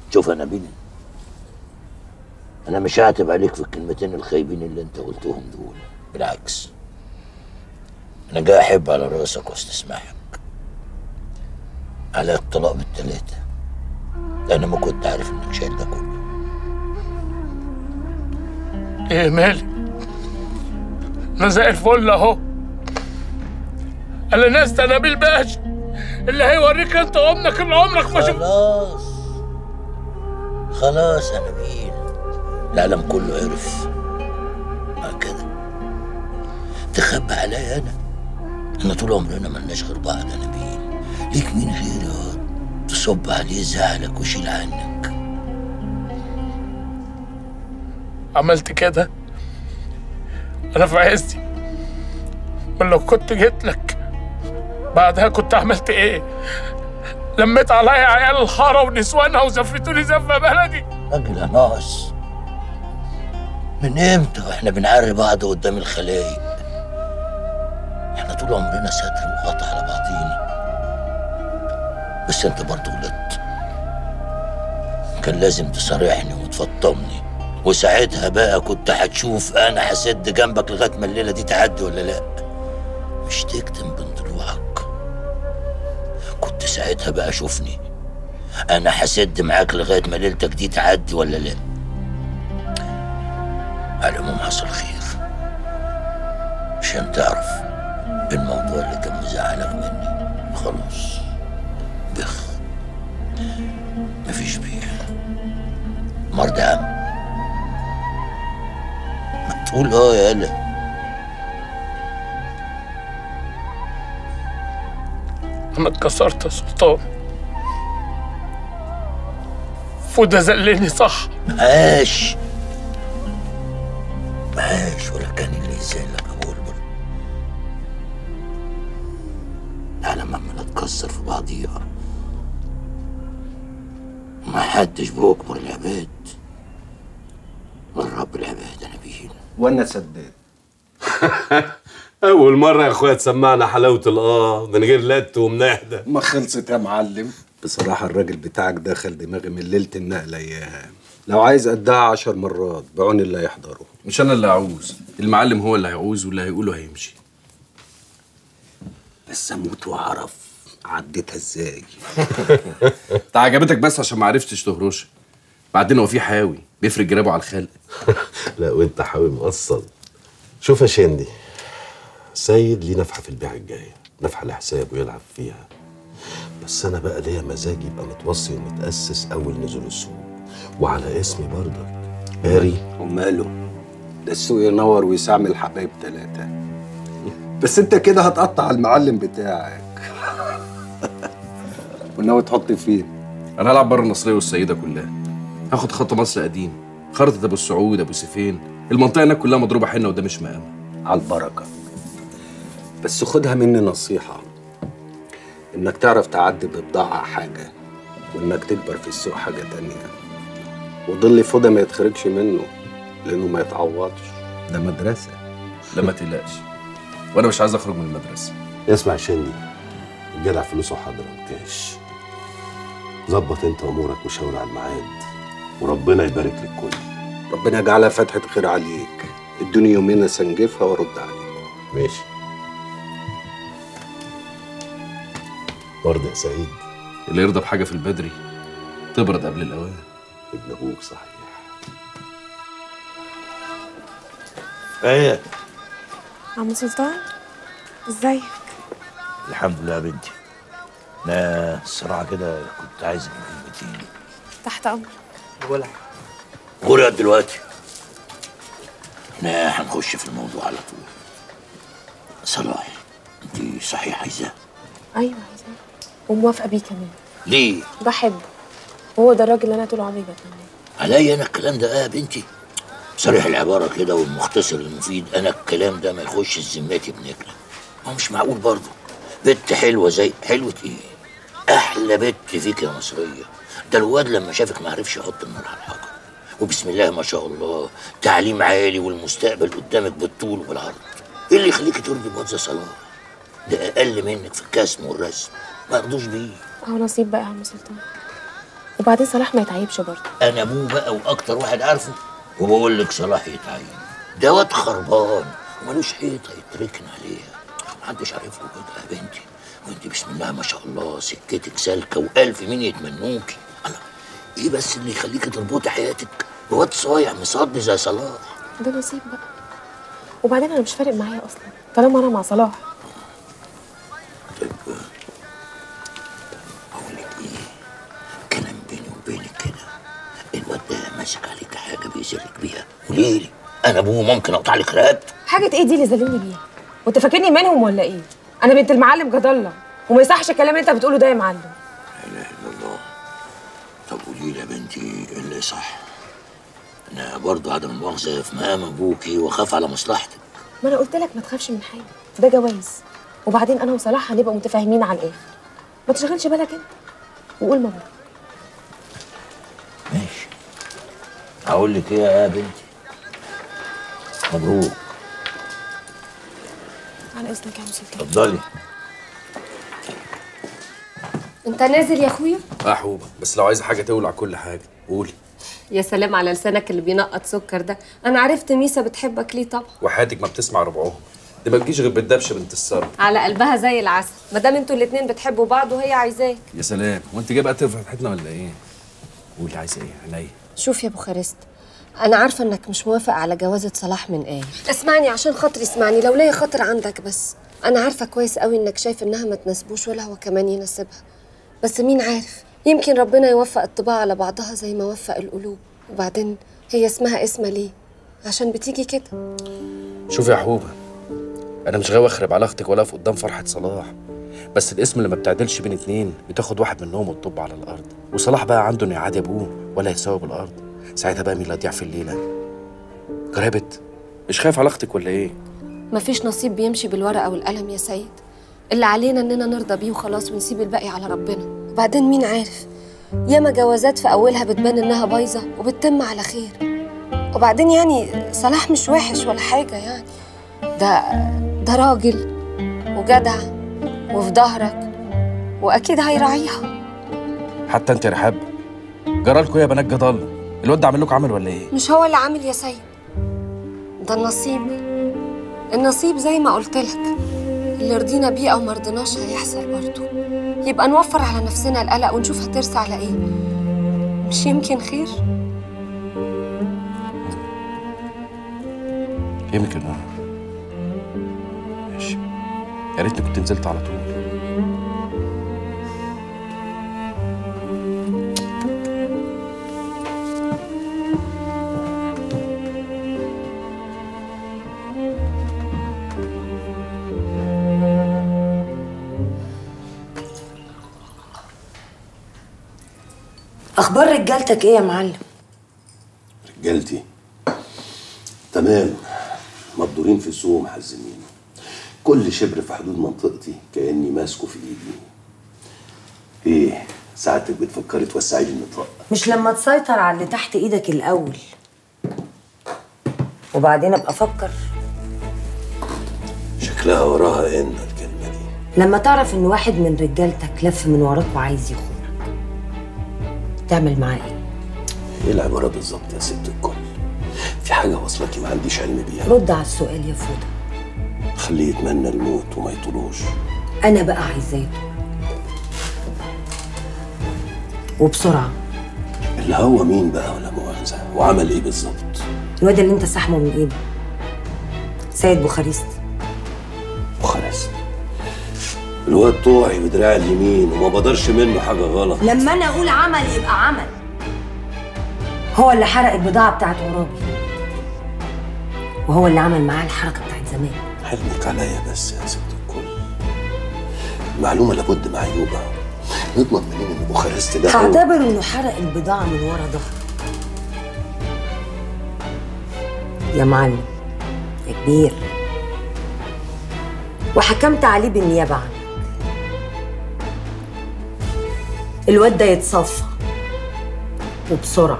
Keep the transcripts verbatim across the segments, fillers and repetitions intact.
شوف يا نبيل، انا مش هعتب عليك في الكلمتين الخايبين اللي انت قلتهم دول، بالعكس انا جاي احب على راسك واستسمحك على الطلاق بالتلاتة، لان ما كنت عارف انك شايل ده كله. ايه مالي؟ انا زي الفل اهو. انا ناس نبيل باشا اللي هيوريك انت وامك اللي عمرك ما شفت. خلاص خلاص يا نبيل، العالم كله عرف. ما كده تخبى عليا انا؟ احنا طول عمرنا ملناش غير بعض يا نبيل، ليك مين غيري تصب عليه زعلك ويشيل عنك؟ عملت كده انا في عزتي، ولو كنت جيت لك بعدها كنت عملت ايه؟ لميت عليا عيال الحاره ونسوانها وزفتوني زفه بلدي. راجل يا ناقص، من امتى واحنا بنعري بعض قدام الخلايق؟ احنا طول عمرنا ستر وغطا على بعضينا، بس انت برضه غلطت. كان لازم تصارحني وتفطمني، وساعتها بقى كنت هتشوف انا هسد جنبك لغايه ما الليله دي تعدي ولا لا، مش تكتم بين ضلوعك. كنت ساعتها بقى شوفني انا هسد معاك لغايه ما ليلتك دي تعدي ولا لا. على العموم حصل خير، عشان تعرف الموضوع اللي كان مزعلك مني خلاص بخ، مفيش بيع. مرضى يا عم، ما تقول اه يا هلا. انا اتكسرت يا سلطان، فوده زلني صح. معاش معاش ولا كان اللي يسألك أقول برضه. العالم عمالة تكسر في بعضيها، ما حدش بيكبر العباد غير رب العباد يا نبيل. وانا سداد. أول مرة يا أخويا تسمعنا حلاوة الآه من غير لت ومناحدة. ما خلصت يا معلم. بصراحة الراجل بتاعك دخل دماغي من ليلة النقلة إياها. لو عايز قدها عشر مرات بعون اللي هيحضره. مش أنا اللي هعوز، المعلم هو اللي هيعوز واللي هيقوله هيمشي. بس أموت وأعرف عديتها إزاي. أنت عجبتك بس عشان ما عرفتش تهرش. بعدين هو في حاوي بيفرق جرابه على الخلق. لا وأنت حاوي مقصل. شوف يا شندي، سيد ليه نفحة في البيعة الجاية، نفحة لحسابه يلعب فيها. بس أنا بقى ليا مزاج يبقى متوصي ومتأسس أول نزول السوق، وعلى اسمي برضك قاري. وماله؟ ده السوق ينور ويسعمل حبايب ثلاثة. بس أنت كده هتقطع المعلم بتاعك. وناوي تحط فين؟ أنا هلعب بره النصرية والسيدة كلها. هاخد خط مصر قديم، خرطة أبو السعود، أبو سيفين، المنطقة هناك كلها مضروبة حنة وده مش مقام. على البركة. بس خدها مني نصيحة، إنك تعرف تعدي ببضاعة حاجة، وإنك تكبر في السوق حاجة تانية. وضل فوده ما يتخرجش منه لأنه ما يتعوضش، ده مدرسة. لا ما تقلقش، وأنا مش عايز أخرج من المدرسة. اسمع يا شندي، الجدع فلوسه حاضرة مكاش. ظبط أنت أمورك وشاور على الميعاد، وربنا يبارك للكل. ربنا يجعلها فتحة خير عليك. ادوني يومين أسنجفها وأرد عليك. ماشي. برضه يا سعيد، اللي يرضى بحاجة في البدري تبرد قبل الأوان. ابن أبوك صحيح. ايه عم سلطان، ازيك؟ الحمد لله يا بنتي. انا الصراحه كده كنت عايزك في كلمتين. تحت امرك. ولا غوري دلوقتي احنا هنخش في الموضوع على طول. صلاح، انت صحيح عايزاه؟ ايوه عايزاه وموافقه بيه كمان. ليه؟ بحبه، وهو ده الراجل اللي انا طول عمري بتمناه. عليا انا الكلام ده؟ اه يا بنتي، صريح العباره كده والمختصر المفيد. انا الكلام ده ما يخش ذمتي بنكله. هو مش معقول برضه بنت حلوه زي حلوه ايه؟ احلى بنت فيك يا مصريه. ده الواد لما شافك ما عرفش يحط النار على الحجر. وبسم الله ما شاء الله، تعليم عالي والمستقبل قدامك بالطول والعرض. ايه اللي يخليكي ترضي بواد زي صلاح؟ ده اقل منك في الكسم والرسم، ما يرضوش بيه. اهو نصيب بقى يا عم سلطان. وبعدين صلاح ما يتعيبش برضه. انا ابوه بقى واكتر واحد عارفه، وبقول لك صلاح يتعين. ده واد خربان ومالوش حيطه يتركن عليها، محدش عارف له كده يا بنتي. وانت بسم الله ما شاء الله سكتك سالكه والف مين يتمنوكي. الله، ايه بس اللي يخليكي تربطي حياتك بواد صايع مصدي زي صلاح؟ ده نصيب بقى. وبعدين انا مش فارق معايا اصلا طالما انا مع صلاح. طيب اقول لك ايه، كلام بيني وبينك كده، الواد ده ماسك عليك حاجه بيزرك بيها، قولي لي انا ابوه ممكن اقطع لك رقبته. حاجه ايه دي اللي زلمني بيها؟ وانت فاكرني منهم ولا ايه؟ انا بنت المعلم جد الله، وما يصحش الكلام اللي انت بتقوله ده يا معلم. لا اله الا الله. طب قولي لي يا بنتي ايه اللي صح؟ انا برضه عدم المؤاخذه في مقام ابوكي واخاف على مصلحتك. ما انا قلت لك ما تخافش من حاجه، ده جواز، وبعدين انا وصلاح هنبقى متفاهمين على الاخر. ما تشغلش بالك انت وقول مبروك. ماشي. هقول لك ايه يا بنتي؟ مبروك. على اذنك يا عم سلطان. اتفضلي. انت نازل يا اخويا؟ اه حوبه، بس لو عايزه حاجه تولع كل حاجه قولي. يا سلام على لسانك اللي بينقط سكر ده، انا عرفت ميسا بتحبك ليه طبعا. وحياتك ما بتسمع ربعهم، دي ما تجيش غير بالدبشه بنت السر. على قلبها زي العسل، ما دام انتوا الاتنين بتحبوا بعض وهي عايزاك. يا سلام، وانت جايه بقى تفرح فتحتنا ولا ايه؟ قولي عايزه ايه عينيا. شوف يا بوخارست، انا عارفه انك مش موافق على جوازه صلاح من ايه. اسمعني عشان خاطري، اسمعني لو ليا خاطر عندك بس. انا عارفه كويس قوي انك شايف انها ما تناسبوش ولا هو كمان يناسبها، بس مين عارف، يمكن ربنا يوفق الطباع على بعضها زي ما وفق القلوب. وبعدين هي اسمها اسمها ليه؟ عشان بتيجي كده. شوفي يا حوبه، انا مش غاوي اخرب علاقتك ولا اقف قدام فرحه صلاح، بس الاسم اللي ما بتعدلش بين اتنين بتاخد واحد منهم وتطب على الارض، وصلاح بقى عنده انه يعادي ابوه ولا يساوي بالارض. ساعتها بقى مين اللي هيضيع في الليله؟ جربت؟ مش خايف علاقتك ولا ايه؟ مفيش نصيب بيمشي بالورقه والقلم يا سيد، اللي علينا اننا نرضى بيه وخلاص ونسيب الباقي على ربنا. وبعدين مين عارف، ياما جوازات في اولها بتبان انها بايظه وبتتم على خير. وبعدين يعني صلاح مش وحش ولا حاجه، يعني ده ده راجل وجدع وفي ظهرك واكيد هيراعيها. حتى انت يا رحاب جرالكوا يا بنات جد الله، الواد ده عامل لكم عمل ولا ايه؟ مش هو اللي عامل يا سيد، ده النصيب. النصيب زي ما قلت لك، اللي رضينا بيه او ما رضيناش هيحصل برضه. يبقى نوفر على نفسنا القلق ونشوف هترسى على ايه، مش يمكن خير؟ يمكن اه. ماشي، يا ريتني كنت نزلت على طول. اخبار رجالتك ايه يا معلم؟ رجالتي تمام، مبدورين في السوق ومحزمين. كل شبر في حدود منطقتي كاني ماسكه في ايدي. ايه ساعتك بتفكري توسعي لي النطاق؟ مش لما تسيطر على اللي تحت ايدك الاول وبعدين ابقى افكر؟ شكلها وراها ان الكلمه دي. لما تعرف ان واحد من رجالتك لف من وراك وعايز يخونك تعمل معاه ايه؟ ايه العباره بالظبط يا ست الكل؟ في حاجه واصلكي ما عنديش علم بيها. رد على السؤال يا فوده. خليه يتمنى الموت وما يطولوش. انا بقى عايزاه يطول وبسرعه. اللي هو مين بقى ولا مؤاخذه؟ وعمل ايه بالظبط؟ الواد اللي انت سحمه من ايده، سيد بوخارست. بوخارست الواد طوعي بدراع اليمين وما بقدرش منه حاجه غلط. لما انا اقول عمل يبقى عمل. هو اللي حرق البضاعه بتاعت عرابي، وهو اللي عمل معاه الحركه بتاعت زمان. حلمك عليا بس يا ست الكل. المعلومه لابد معيوبه. نضمن منين ان بوخارست ده هعتبر انه حرق البضاعه من ورا ظهرك يا معلم يا كبير، وحكمت عليه بالنيابه عنك. الواد ده يتصفى وبسرعه.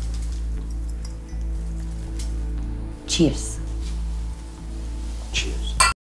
تشيرز. تشيرز.